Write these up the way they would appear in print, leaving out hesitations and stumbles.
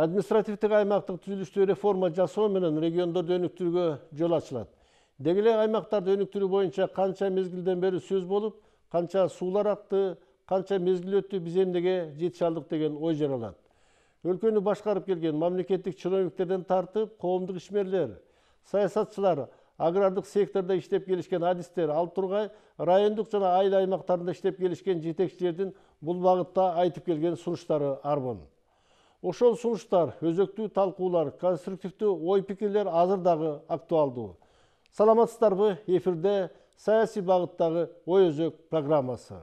Административдик аймактык түзүлүштү реформа жасоо менен региондорду өнүктүрүүгө жол ачылат. Деги эле аймактарды өнүктүрүү боюнча канча мезгилден бери сөз болуп, канча суулар акты, канча мезгил өттү, биз эмнеге жетише алдык деген ой жаралат. Өлкөнү башкарып келген мамлекеттик чиновниктерден тартып, коомдук ишмерлер, саясатчылар, агрардык сектордо иштеп келишкен адистер, ал тургай райондук жана айыл аймактарында иштеп келишкен жетекчилердин бул багытта айтып келген сунуштары арбын. Ошол сунуштар, өзөктүү талкуулар, конструктивдүү ой-пикирлер азыр дагы актуалдуу. Саламатсыздарбы? Эфирде саясий багыттагы ой өзөк программасы.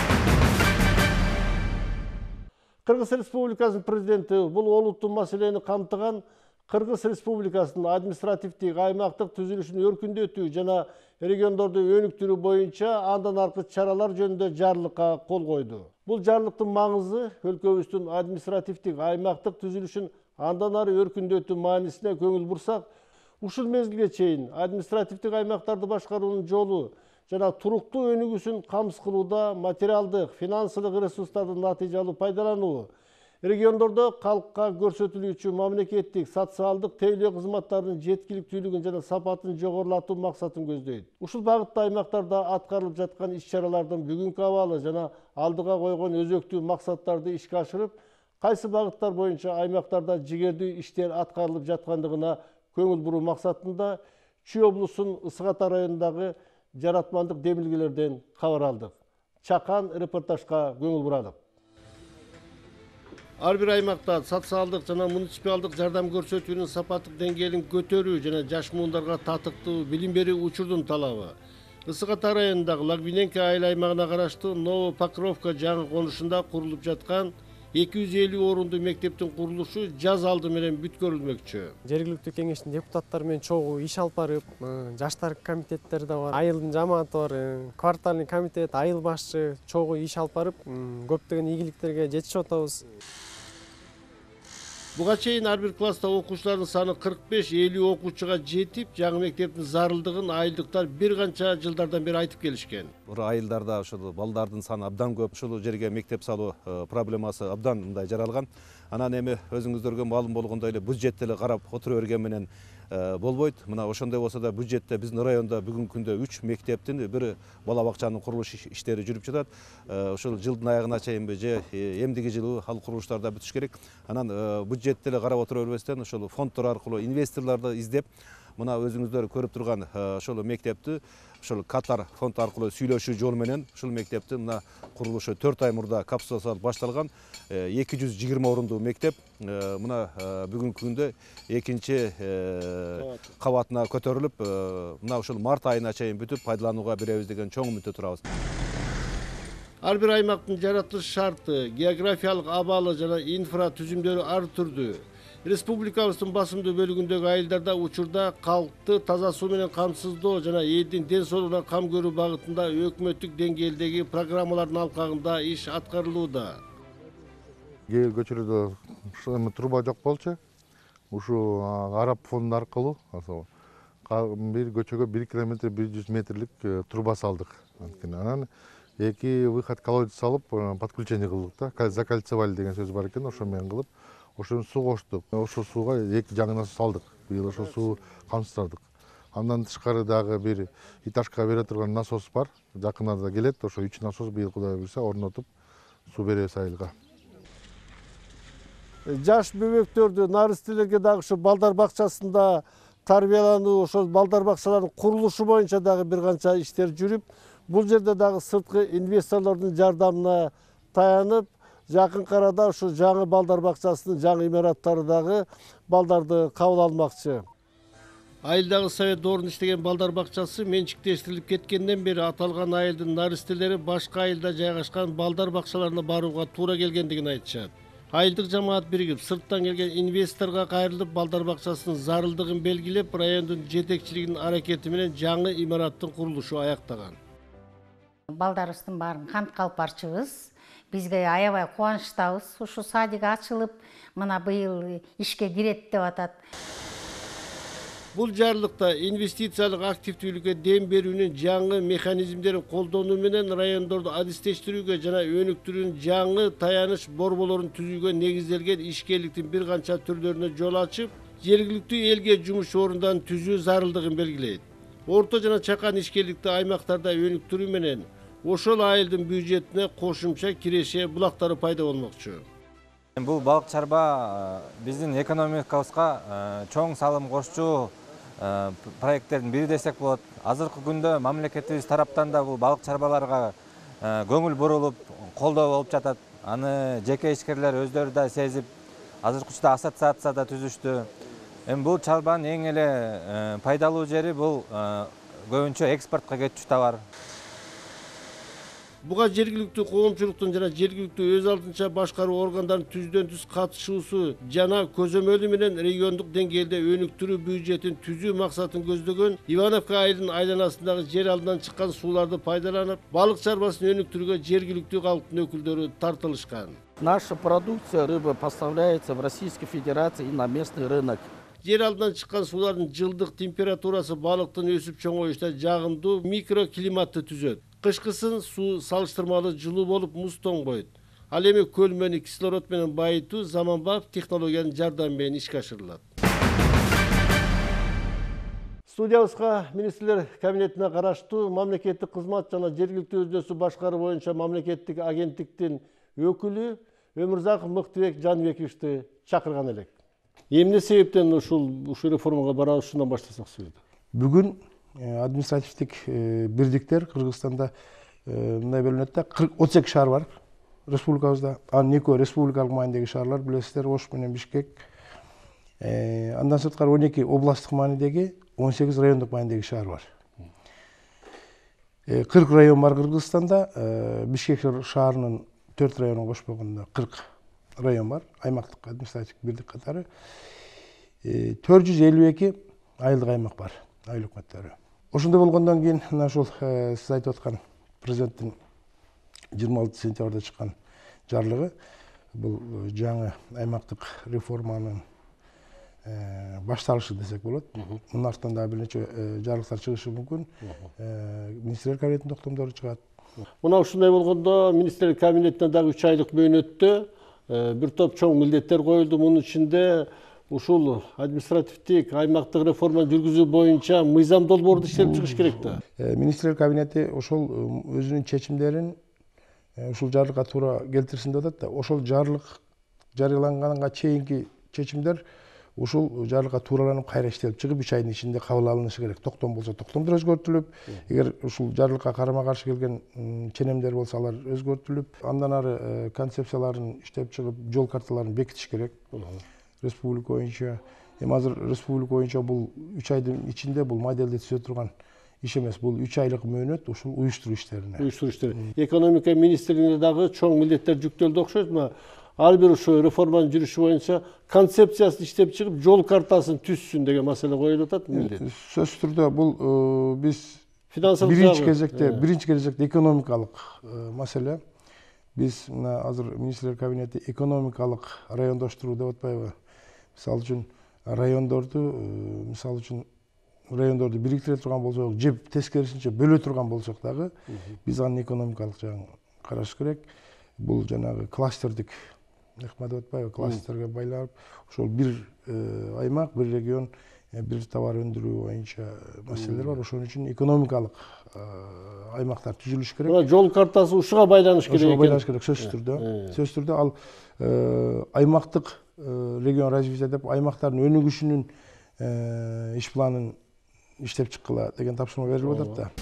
Кыргыз Республикасынын президенти бул олуттуу маселени камтыган Кыргыз Республикасынын административдик аймактык түзүлүшүн өркүндөтүү жана региондорду өнүктүрүү боюнча андан аркы чаралар жөнүндө жарлыкка кол койду. Бул жарлыктын маңызы өлкөбүздүн административдик аймактык түзүлүшүн андан ары өркүндөтүү маанисине көңүл бурсак, ушул мезгилге чейин административдик аймактарды башкаруунун жолу жана туруктуу өнүгүүсүн камсыз кылууда материалдык, финансылык ресурстардын натыйжалуу пайдалануу, региондордо калкка көрсөтүлүүчү мамлекеттик социалдык тейлөө кызматтарынын жеткиликтүүлүгүн жана сапатын жогорулатуу максатын көздөйт. Ушул багытта аймактарда аткарылып жаткан иш-чаралардын бүгүнкү абалы жана алдыга койгон өзөктүү максаттарды ишке ашырып, кайсы багыттар боюнча аймактарда жигердүү иштер аткарылып жаткандыгына көңүл буруу максатында Чүй облусунун Ысык Ата районундагы жаратмандык демилгелерден кабар алдык. Чакан репортажга көңүл бурадык. Ар бир аймакта социалдык жана муниципалдык жардам көрсөтүүнүн сапаттык деңгээлин көтөрүү жана жаш муундарга татыктуу билим берүү учурдун талабы. Ысык Ата районундагы Лагвиненко айыл аймагына караштуу Ново Покровка жаңы конушунда курулуп жаткан 250 орундуу мектептин курулушу жаз алды менен бүткөрүлмөкчү. Жергиликтүү кеңештин депутаттары менен чогуу иш алып барып, жаштар комитеттери да бар, айылдын жамааты бар, квартальный комитет, айыл башчы чогуу иш алып барып, көптөгөн ийгиликтерге жетишип атабыз. Буга чейин ар бир класста окуучулардын саны 45-50 окуучуга жетип, жаңы мектептин зарылдыгын айылдыктар бир канча жылдардан бери айтып келишкен. Айылдарда ошол балдардын саны абдан көп, ушул жерге мектеп салуу проблемасы абдан мындай жаралган. Анан эми өзүңүздөргө маалым болгондой эле бюджетти эле карап отура берген менен болбойт. Мына ошондой болсо да бюджетте биздин районда бүгүнкү күндө 3 мектептин, бир бала бакчанын курулуш иштери жүрүп жатат. Ушул жылдын аягына чейинби же эмдиги жылы ал курулуштар да бүтүш керек. Анан бюджетти эле карап отура бербестен ошол фонддор аркылуу инвесторлорду издеп, мына өзүңүздөр көрүп турган ошол мектепти ошол Катар фонд аркылуу сүйлөшүү жол менен ушул мектептин мына курулушу 4 ай мурда капсуласы башталган. 220 орундуу мектеп мына бүгүнкү күндө экинчи кабатына көтөрүлүп, мына ушул март айына чейин бүтүп пайдаланууга беребиз деген чоң үмүттө турабыз. Ар бир аймактын жаратылыш шарты, географиялык абалы жана инфра түзүмдөрү ар түрдүү. Республикабыздын басымдуу бөлүгүндөгү айылдарда учурда калкты таза суу менен камсыздоо жана элдин ден соолугуна кам көрүү багытында өкмөттүк деңгээлдеги программалардын алкагында иш аткарылууда. Кээ көчөлөрдө труба жок болчу. Ушу Араб фонду аркылуу бир көчөгө 1 километр 100 метрлик труба салдык. Анан 2 выход колодец салып, подключение кылдык да. Закольцевали деген сөз бар экен, ошо менен кылып, ошону суу коштук. Ошол сууга 2 жаңына салдык. Быйыл ошол суу камсыздадык. Андан тышкары дагы бир этажга бере турган насос бар. Жакын арада келет. Ошо 3 насос быйыл Кудай буйрса орнотуп суу беребиз айылга. Жаш бөбөктөрдү, наристелерге дагы ушу балдар бакчасында тарбиялануу, ошол балдар бакчаларынын курулушу боюнча дагы бир канча иштер жүрүп, бул жерде дагы сырткы инвесторлордун жардамына таянып, жакын арада ушу жаңы балдар бакчасынын жаңы имараттары дагы балдарды кабыл алмакчы. Айылдагы совет орун иштеген балдар бакчасы менчиктештирилип кеткенден бери аталган айылдын наристелери башка айылда жайгашкан балдар бакчаларына барууга туура келгендигин айтышат. Айылдык жамаат биригип, сырттан келген инвесторго кайрылып, балдар бакчасынын зарылдыгын белгилеп, райондун жетекчилигинин аракети менен жаңы имараттын курулушу аяктаган. Балдарыбыздын баарын камтка алып барчыбыз. Бизге аябай кубанычтабыз. Ушу садик ачылып, мына быйыл ишке кирет деп атат. Бул жарлыкта инвестициялык активдүүлүккө дем берүүнүн жаңы механизмдерин колдонуу менен райондорду адистештирүүгө жана өнүктүрүүнүн жаңы таяныч борборулорун түзүүгө негизделген ишкерликтин бир канча түрлөрүнө жол ачып, жергиликтүү элге жумуш орундарын түзүү зарылдыгын белгилейт. Орто жана чакан ишкерликти аймактарда өнүктүрүү менен ошол айылдын бюджетине кошумча киреше булактары пайда болмокчу. Бул балык чарба биздин экономикабызга чоң салым кошчу проекттердин бири десек болот. Азыркы күндө мамлекетибиз тараптан да бул балык чарбаларга көңүл бурулуп, колдоо болуп жатат. Аны жеке ишкерлер өздөрү да сезип, азыркы учурда ассоциация да түзүштү. Бул чарбанын эң эле пайдалуу жери бул көбүнчө экспортко кетчү товар. Буга жергиликтүү коомчулуктун жана жергиликтүү өз алдынча башкаруу органдарынын түздөн түз катышуусу жана көзөмөлү менен региондук деңгээлде өнүктүрүү бюджетин түзүү максатын көздөгөн Ивановка айылынын айланасындагы жер алдынан чыккан сууларды пайдаланып, балык чарбасын өнүктүрүүгө жергиликтүү калктын өкүлдөрү тартылышкан. Наша продукция рыбы поставляется в Российской Федерации и на местный рынок. Жер алдынан чыккан суулардын жылдык температурасы балыктын өсүп чоңоюшуна жагымдуу микроклиматты түзөт. Кышкысын суу салыштырмалуу жылуу болуп муз тоңбойт. Ал эми көлмөнү кислород менен байытуу заманбап технологиянын жардамы менен ишке ашырылат. Студиябызга министрлер кабинетине караштуу мамлекеттик кызмат жана жергиликтүү өзүнө башкаруу боюнча мамлекеттик агенттиктин өкүлү Өмүрзаков Мыктыбек Жанбековичти чакырган элек. Эмне себептен ушул реформага барышынан баштасак сөйдү? Бүгүн административдик бирдиктер Кыргызстанда мындай бөлүнөт да, 38 шаар бар республикабызда. Анын экөө республикалык маанидеги шаарлар, билесиздер, Ош менен Бишкек. Андан сырткары 12 областтык маанидеги, 18 райондук маанидеги шаар бар. 40 район бар Кыргызстанда, Бишкек шаарынын 4 районун кошпогондо 40 район бар, аймактык административдик бирдик катары. 452 айылдык аймак бар, айыл өкмөттөрү. Ошондой болгондон кийин мына ушул сиз айтып аткан президенттин 26 сентябрда чыккан жарлыгы бул жаңы аймактык реформанын башталышы десек болот. Мунун артынан дагы бир нече жарлыктар чыгышы мүмкүн. Министрлер кабинетинин токтомдору чыгат. Мына ушундай болгондо министрлер кабинетине дагы 3 айлык мөөнөттө бир топ чоң милдеттер коюлду. Мунун ичинде ушул административдик аймактык реформаны жүргүзүү боюнча мыйзам долбоорду иштеп чыгыш керек да. Министрлер кабинети ошол өзүнүн чечимдерин ушул жарлыкка туура келтирсин деп атат да. Ошол жарлык жарыяланганга чейинки чечимдер ушул жарлыкка туураланып кайра иштелип чыгып 3 айдын ичинде кабыл алынышы керек. Токтом болсо токтомдор өзгөртүлүп, эгер ушул жарлыкка карама-каршы келген ченемдер болсо алар өзгөртүлүп, андан ары концепцияларын иштеп чыгып, жол карталарын бекитиш керек. Республика боюнча, эми азыр республика боюнча бул 3 айдын ичинде бул моделди түзө турган иш эмес. Бул 3 айлык мөөнөт ушул уюштуруу иштерине. Уюштуруу иштери. Экономика министрлигине дагы чоң милдеттер жүктөлдү окшойт. Ар бир ушу реформанын жүрүшү боюнча концепциясын иштеп чыгып, жол картасын түзсүн деген маселе коюлуп атат. Сөзсүз түрдө бул биз финансылык биринчи кезекте экономикалык маселе. Биз мына азыр министрлер кабинети экономикалык райондоштуруу деп атпайбы? Мисалы үчүн райондорду бириктире турган болсок, же тескерисинче бөлө турган болсок дагы, биз анын экономикалык жагын караш керек. Бул жанагы кластердик ыкма деп атпайбы? Кластерге байланып, ошол бир аймак, бир регион, бир товар өндүрүү боюнча маселелер бар. Ошон үчүн экономикалык аймактар түзүлүш керек. Мына жол картасы ушуга байланыш керек. Ушуга байланыш керек, сөзсүз түрдө. Сөзсүз түрдө ал аймактык регион развития деп аймактардын өнүгүшүнүн иш планын иштеп чыккыла деген тапшырма берилип атат да.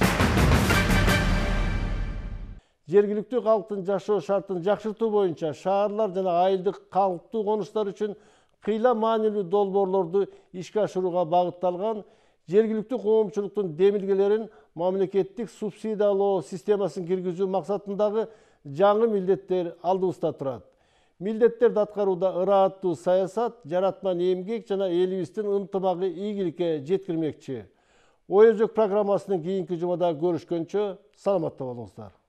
Жергиликтүү калктын жашоо шартын жакшыртуу боюнча шаарлар жана айылдык калктуу конуштар үчүн кыйла маанилүү долбоорлорду ишке ашырууга багытталган жергиликтүү коомчулуктун демилгелерин мамлекеттик субсидиялоо системасын киргизүү максатындагы жаңы милдеттер алдыбызда турат. Милдеттерди аткарууда ырааттуу саясат, жаратман эмгек жана элибиздин ынтымагы ийгиликке жеткирмекчи. Ой өзөк программасынын кийинки жумада көрүшкөнчө саламатта болуңуздар.